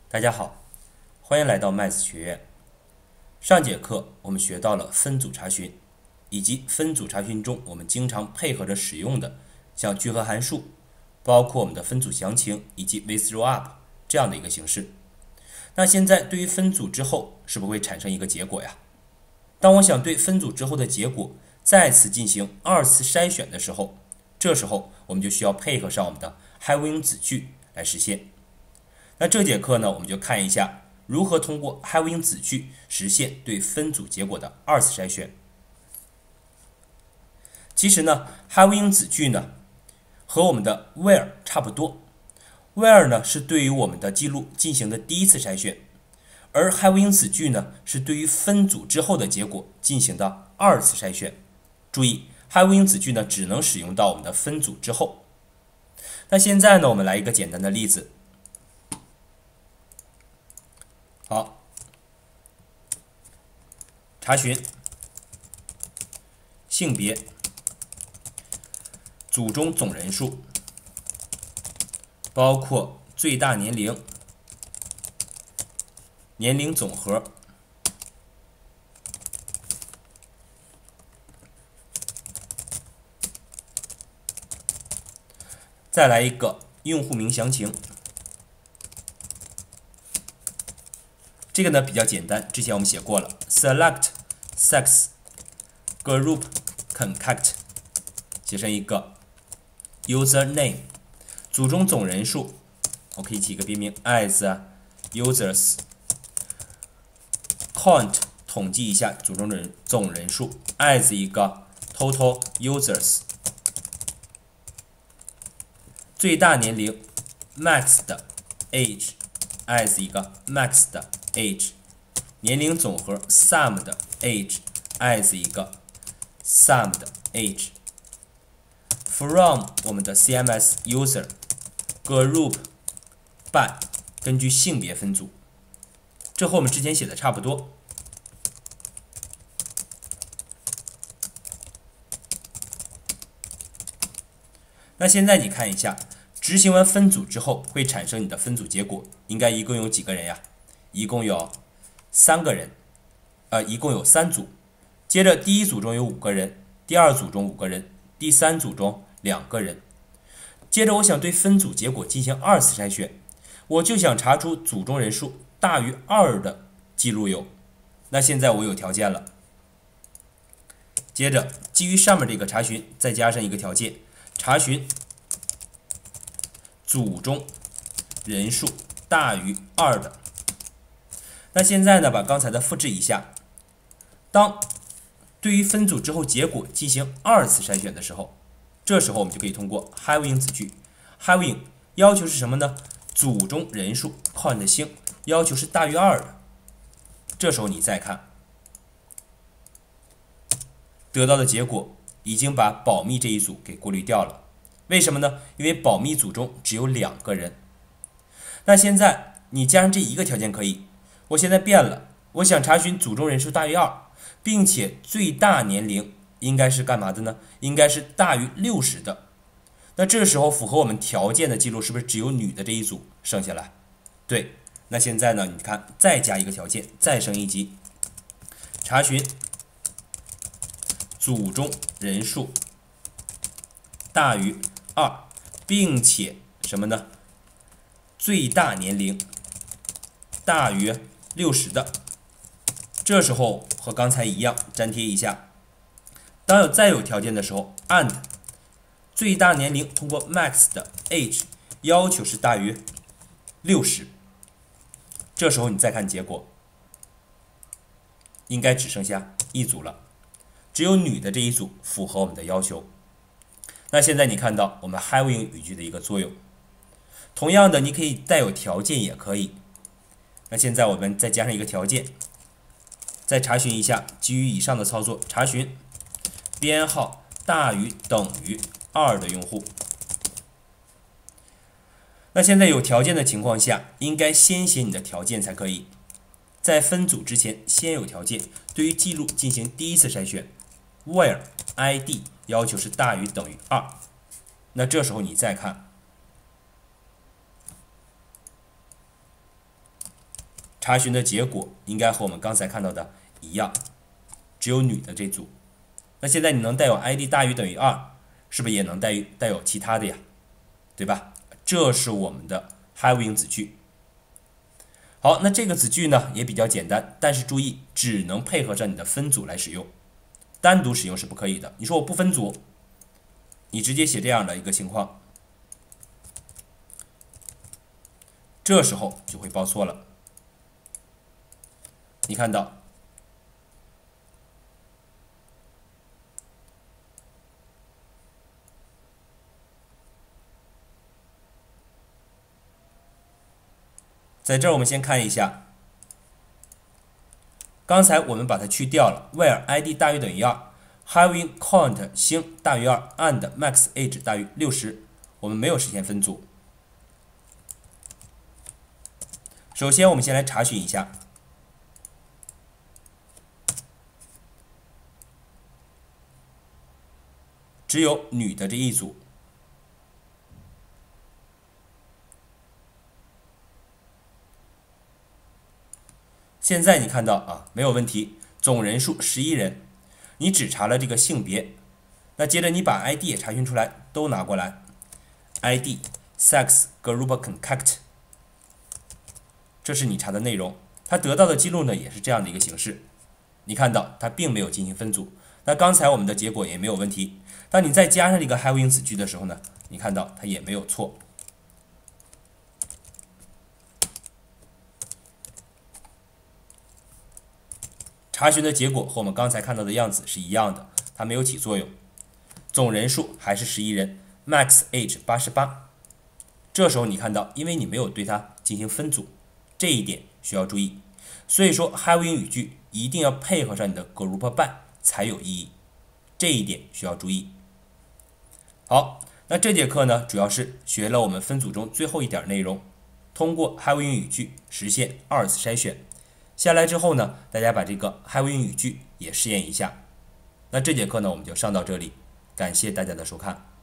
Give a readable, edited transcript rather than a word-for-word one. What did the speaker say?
大家好，欢迎来到麦子学院。上节课我们学到了分组查询，以及分组查询中我们经常配合着使用的像聚合函数，包括我们的分组详情以及 with row up 这样的一个形式。那现在对于分组之后是不是会产生一个结果呀？当我想对分组之后的结果再次进行二次筛选的时候，这时候我们就需要配合上我们的 Having 子句来实现。那这节课呢，我们就看一下如何通过 Having 子句实现对分组结果的二次筛选。其实呢 ，Having 子句呢和我们的 where 差不多。where 呢是对于我们的记录进行的第一次筛选，而 Having 子句呢是对于分组之后的结果进行的二次筛选。注意 ，Having 子句呢只能使用到我们的分组之后。那现在呢，我们来一个简单的例子。好，查询性别，组中总人数，包括最大年龄、年龄总和。再来一个用户名详情，这个呢比较简单，之前我们写过了 ，select sex group contact， 写成一个 user name， 组中总人数，我可以起一个别名 as users count， 统计一下组中的总人数 as 一个 total users， 最大年龄 max 的 age as 一个 max 的 age， 年龄总和 sum 的 age as 一个 sum 的 age， from 我们的 CMS user group by 根据性别分组，这和我们之前写的差不多。那现在你看一下，执行完分组之后会产生你的分组结果，应该一共有几个人呀？一共有3个人，一共有3组。接着第一组中有5个人，第二组中5个人，第三组中2个人。接着我想对分组结果进行二次筛选，我就想查出组中人数大于2的记录有。那现在我有条件了，接着基于上面这个查询，再加上一个条件。查询组中人数大于2的。那现在呢，把刚才的复制一下。当对于分组之后结果进行二次筛选的时候，这时候我们就可以通过 Having 子句。Having 要求是什么呢？组中人数 count 星要求是大于2的。这时候你再看，得到的结果已经把保密这一组给过滤掉了。为什么呢？因为保密组中只有2个人。那现在你加上这一个条件可以，我现在变了，我想查询组中人数大于2，并且最大年龄应该是干嘛的呢？应该是大于60的。那这时候符合我们条件的记录是不是只有女的这一组剩下来？对，那现在呢，你看再加一个条件，再升一级，查询组中人数大于2，并且什么呢？最大年龄大于60的。这时候和刚才一样，粘贴一下。当再有条件的时候 ，and 最大年龄通过 max 的 age 要求是大于60。这时候你再看结果，应该只剩下一组了。只有女的这一组符合我们的要求。那现在你看到我们 Having 语句的一个作用。同样的，你可以带有条件也可以。那现在我们再加上一个条件，再查询一下，基于以上的操作，查询编号大于等于2的用户。那现在有条件的情况下，应该先写你的条件才可以。在分组之前先有条件，对于记录进行第一次筛选。where id 要求是大于等于2，那这时候你再看， 查询的结果应该和我们刚才看到的一样，只有女的这组。那现在你能带有 id 大于等于2，是不是也能带有其他的呀？对吧？这是我们的 Have in 子句。好，那这个子句呢也比较简单，但是注意只能配合着你的分组来使用，单独使用是不可以的。你说我不分组，你直接写这样的一个情况，这时候就会报错了。你看到在这儿我们先看一下，刚才我们把它去掉了 where id 大于等于2 having count 星大于2 and max age 大于60，我们没有实现分组。首先我们先来查询一下，只有女的这一组。现在你看到啊，没有问题，总人数11人，你只查了这个性别，那接着你把 ID 也查询出来，都拿过来 ，ID sex group contact， 这是你查的内容，它得到的记录呢也是这样的一个形式。你看到它并没有进行分组，那刚才我们的结果也没有问题。当你再加上这个 have in 子句的时候呢，你看到它也没有错。查询的结果和我们刚才看到的样子是一样的，它没有起作用。总人数还是11人 ，max age 88。这时候你看到，因为你没有对它进行分组，这一点需要注意。所以说 have in 语句一定要配合上你的 group by 才有意义，这一点需要注意。好，那这节课呢，主要是学了我们分组中最后一点内容，通过 have in 语句实现2次筛选。下来之后呢，大家把这个 have in 语句也试验一下。那这节课呢，我们就上到这里，感谢大家的收看。